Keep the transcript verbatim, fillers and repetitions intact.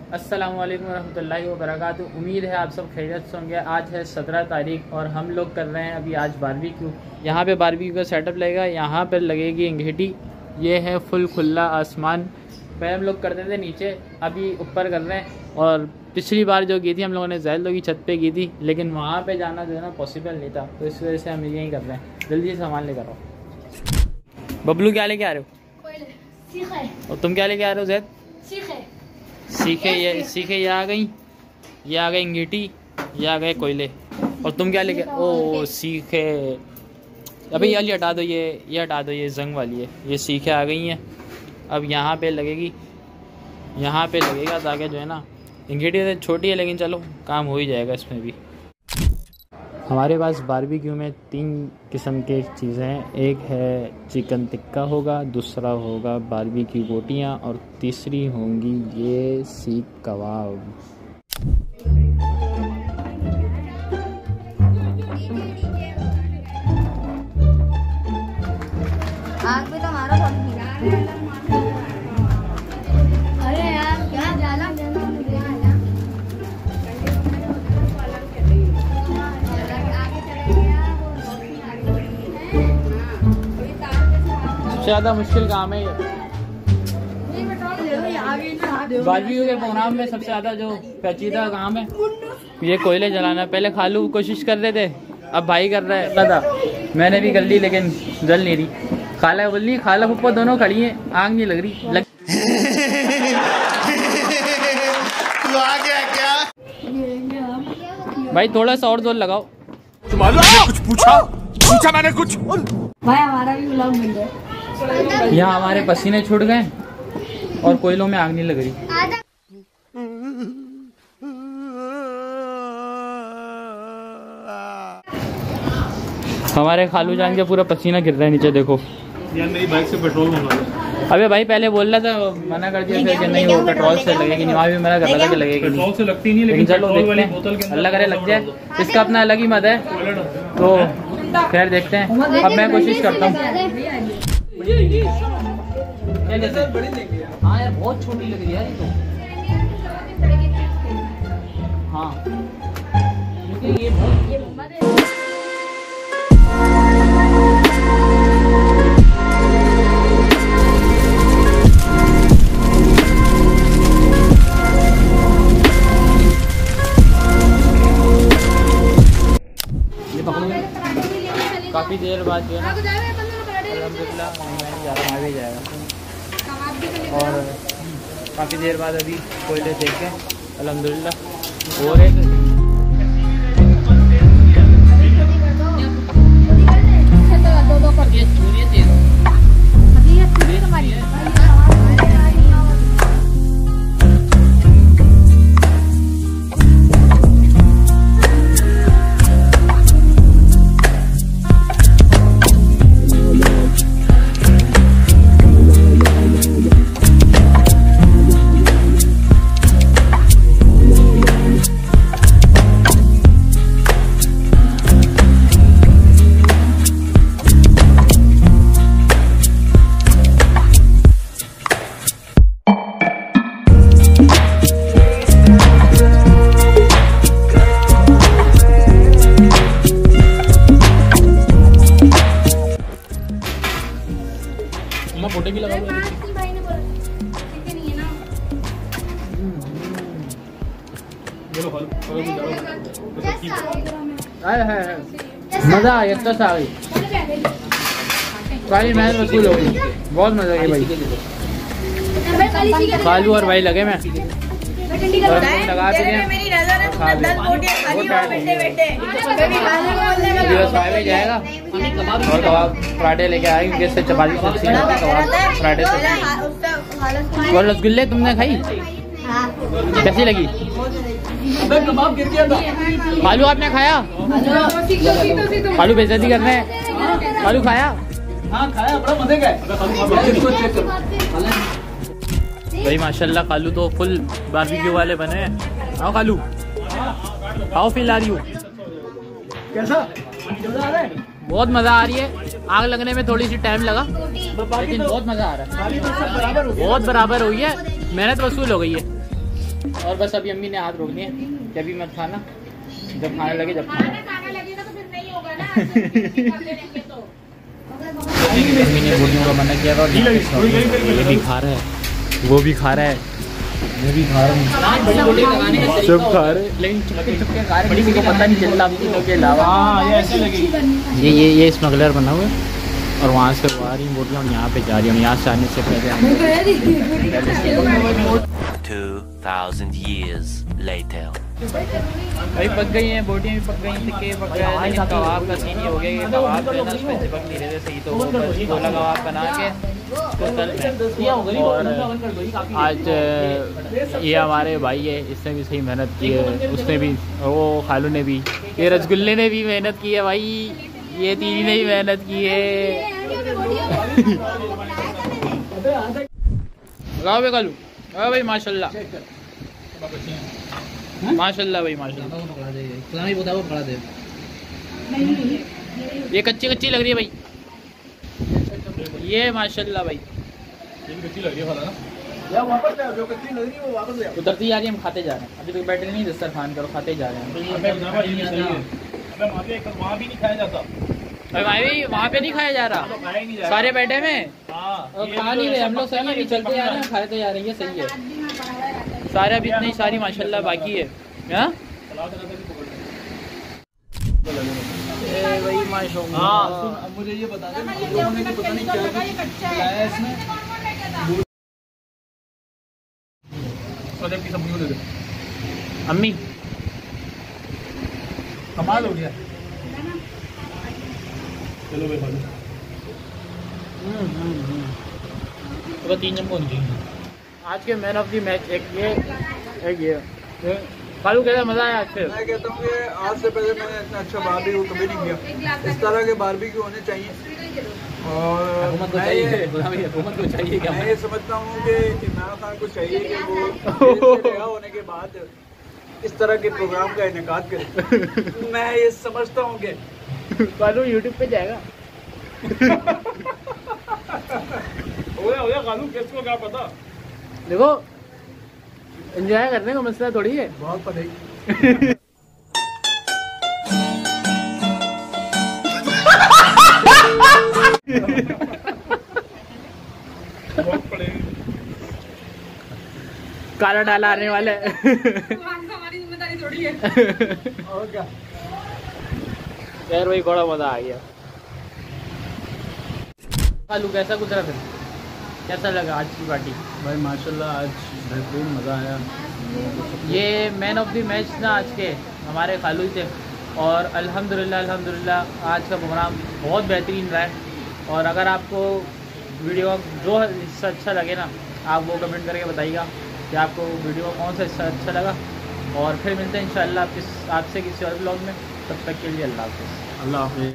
अस्सलामु अलैकुम रहमतुल्लाहि व बरकातुहू। उम्मीद है आप सब खैरियत से होंगे। आज है सत्रह तारीख और हम लोग कर रहे हैं अभी आज बारबेक्यू। यहाँ पे बारबेक्यू का सेटअप लगेगा, यहाँ पे लगेगी अंगीठी। ये है फुल खुला आसमान। पहले हम लोग करते थे नीचे, अभी ऊपर कर रहे हैं। और पिछली बार जो की थी हम लोगों ने जैल लोग की छत पे की थी, लेकिन वहाँ पे जाना जो है ना पॉसिबल नहीं था, तो इस वजह से हम यहीं कर रहे हैं। जल्दी से सामान लेकर आओ। बबलू क्या लेके आ रहे हो? और तुम क्या लेके आ रहे हो जैद? सीखे ये सीखे ये आ गई, ये आ गई अंगीठी, ये आ गए कोयले। और तुम क्या लेके? ओ सीखे। अभी ये हटा दो, ये ये हटा दो, ये जंग वाली है। ये सीखे आ गई हैं। अब यहाँ पे लगेगी, यहाँ पे लगेगा ताकि जो है ना, अंगीठी तो छोटी है लेकिन चलो काम हो ही जाएगा इसमें भी। हमारे पास बारबेक्यू में तीन किस्म के चीज़ें हैं। एक है चिकन टिक्का होगा, दूसरा होगा बारबेक्यू बोटियाँ, और तीसरी होंगी ये सीख कबाब। आग पे तो हमारा अरे यार क्या जाला ज़्यादा मुश्किल काम है ये। बारबेक्यू के प्रोग्राम में सबसे ज़्यादा जो पेचीदा काम है ये कोयले जलाना। पहले खालू कोशिश कर रहे थे, अब भाई कर रहा है। था मैंने भी कर ली लेकिन जल नहीं रही। खाला बोल रही, खाला पप्पा दोनों खड़ी हैं, आग नहीं लग रही। लग... तू आ गया क्या? भाई थोड़ा सा और जोर लगाओ। तुम्हारा कुछ पूछा पूछा मैंने कुछ। भाई हमारा भी व्लॉग बन गया। यहाँ हमारे पसीने छूट गए और कोयलों में आग नहीं लग रही। हमारे खालू जान के पूरा पसीना गिर रहा है नीचे, देखो। यार मेरी बाइक से पेट्रोल मंगवा दो। अबे भाई पहले बोल रहा था, मना कर दिया फिर कि नहीं वो पेट्रोल से लगेगी। निमाज भी मना कर रहा था कि लगेगी पेट्रोल से लगती नहीं, लेकिन चलो पेट्रोल वाली देखते बोतल के हैं, अंदर अल्लाह करे लग जाए। इसका अपना अलग ही मत है, तो खैर देखते हैं। अब मैं कोशिश करता हूँ। हाँ यार बहुत छोटी लग रही है यार ये तो। हाँ ये बहुत काफ़ी देर बाद जो है ना अल्हम्दुलिल्लाह मैं जा रहा हूँ, भी जाएगा। और काफ़ी देर बाद अभी कोयले देख के अल्हम्दुलिल्लाह। और एक फोटो भी लगा हुआ है। मजा आ गया, आ गई भाई, मेहनत वसूल हो गई, बहुत मजा आ गया भाई। खालू और भाई लगे मैं लगा जाएगा और कबाब पराठे लेके आएंगे, क्योंकि इससे चपाती सब्जी कबाब पराठे सब्जी। और रसगुल्ले तुमने खाई, कैसी लगी? कबाब गिर गया था। खालू आपने खाया? खालू बेइज्जती कर रहे हैं। खालू खाया? हाँ खाया, बड़ा मजे का है भाई माशाल्लाह। खालू तो फुल बारबेक्यू वाले बने हैं। आओ खालू, आओ फील आ रही हो कैसा? बहुत मज़ा आ रही है। आग लगने में थोड़ी सी टाइम लगा, लेकिन बहुत मज़ा आ रहा है। बहुत बराबर हो गई है, मेहनत वसूल हो गई है। और बस अभी अम्मी ने हाथ रोक दिए कि अभी मत खाना, जब खाने लगे जब खाना। खाने लगेगा तो फिर नहीं होगा ना, ऐसे खाते रहेंगे तो। अम्मी ने बोलियों का मना किया था और यहाँ पे ये भी खा रहा है, वो भी खा रहा है, मैं भी खा रहा हूँ, सब खा रहे हैं, लेकिन चुपके चुपके खा रहे हैं, किसी को पता नहीं चल रहा हम तीनों के अलावा। ये ये ये स्मगलर बना हुआ है और वहाँ से वो आ रही बोटियाँ और यहाँ पे जा रही है, यहाँ से आने से पहले two thousand years later. भाई पक गई हैं बोटियाँ भी पक गई, टिक्के पक गए, लेकिन कबाब का सीन ये हो गया कि कबाब जो है ना उसमें चिपक नहीं रहे थे सही, तो वो बस गोला कबाब बना के उसको तल में। और आज ये हमारे भाई है, इसने भी सही मेहनत की है, उसने भी, वो खालू ने भी, ये रसगुल्ले ने भी मेहनत की है भाई, ये तीनी ने भी मेहनत की है। लगाओ बे खालू, अरे भाई माशाल्लाह माशाल्लाह भाई माशाल्लाह। ये कच्ची कच्ची लग रही है भाई, ये माशाल्लाह भाई उतरती जा रही है, हम खाते जा रहे हैं, अभी तो बैठे नहीं दस्तरखान करो, खाते जा रहे हैं। वहाँ भी वहाँ पे नहीं खाया जा रहा, सारे बैठे में और खा नहीं रहे हम लोग, सही है, चलते जा रहे हैं, खाते जा रहे हैं, ये सही है। सारे अभी इतनी सारी माशाल्लाह बाकी है। हाँ भाई माशाल्लाह। मुझे ये बता दे, पता नहीं क्या है इसमें, की सब्जी दे दे अम्मी, कमाल हो गया। चलो भाई खालू, तो तीन चम्मच चाहिए। आज के मैन ऑफ द मैच एक ये एक ये खालू, कैसा मजा आया आज से? मैं कहता हूँ कि आज से पहले मैंने इतना अच्छा बारबेक्यू कभी नहीं किया, इस तरह के बारबेक्यू होने चाहिए। और हुकूमत को मैं चाहिए, ये- हुकूमत को चाहिए क्या? मैं ये समझता हूँ कि इमरान खान को चाहिए कि वो रिहा होने के बाद इस तरह के प्रोग्राम का इनेकाद करे। मैं ये समझता हूँ कि खालू यूट्यूब पे जाएगा। ओए ओए खालू, किसको क्या पता, देखो एंजॉय करने का मसला थोड़ी है। बहुत पढ़ेगी। बहुत पढ़ेगी। काला डाला आने वाला है। हमारी जिम्मेदारी थोड़ी है। और क्या, यार वही बड़ा मजा आ गया। खालू कैसा गुजरा फिर, कैसा लगा आज की पार्टी? भाई माशाल्लाह आज बेहतरीन मज़ा आया। ये मैन ऑफ द मैच ना आज के हमारे खालू ही थे, और अल्हम्दुलिल्लाह अल्हम्दुलिल्लाह आज का प्रोग्राम बहुत बेहतरीन रहा है। और अगर आपको वीडियो जो हिस्सा अच्छा लगे ना, आप वो कमेंट करके बताइएगा कि आपको वीडियो कौन सा हिस्सा अच्छा लगा। और फिर मिलते हैं इंशाल्लाह आपके आपसे किसी और ब्लॉग में, तब तक के लिए अल्लाह हाफ़िज़। अल्लाह हाफ़िज़।